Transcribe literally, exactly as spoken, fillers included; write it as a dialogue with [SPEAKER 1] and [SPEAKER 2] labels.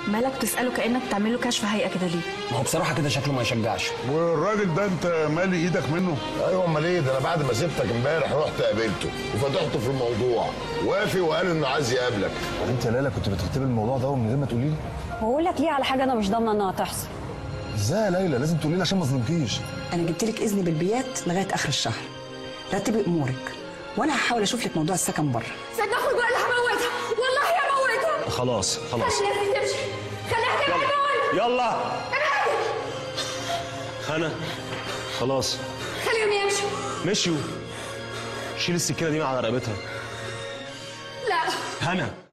[SPEAKER 1] مالك بتساله كانك بتعمل له كشف هيئه كده ليه؟
[SPEAKER 2] ما هو بصراحه كده شكله ما يشجعش.
[SPEAKER 3] والراجل ده انت مالي ايدك منه؟
[SPEAKER 4] ايوه امال ايه ده؟ انا بعد ما سبتك امبارح رحت قابلته وفتحته في الموضوع، وافي وقال انه عايز يقابلك.
[SPEAKER 5] انت يا ليلى كنت بترتبي الموضوع ده من غير ما تقولي لي؟
[SPEAKER 6] واقول لك ليه على حاجه انا مش ضامنه انها تحصل.
[SPEAKER 5] ازاي يا ليلى؟ لازم تقولي لي عشان ما اظلمكيش.
[SPEAKER 7] انا جبت لك اذن بالبيات لغايه اخر الشهر، رتبي امورك وانا هحاول اشوف لك موضوع السكن بره.
[SPEAKER 8] صدق اخوك بقى اللي هموتها، والله هموتها.
[SPEAKER 9] خلاص خلاص
[SPEAKER 8] خلي الناس تمشي، خليها تبعد دول.
[SPEAKER 9] يلا هنا خلاص
[SPEAKER 8] خليهم يمشوا.
[SPEAKER 9] مشيوا. شيل السكينه دي من على رقبتها.
[SPEAKER 8] لا
[SPEAKER 9] هنا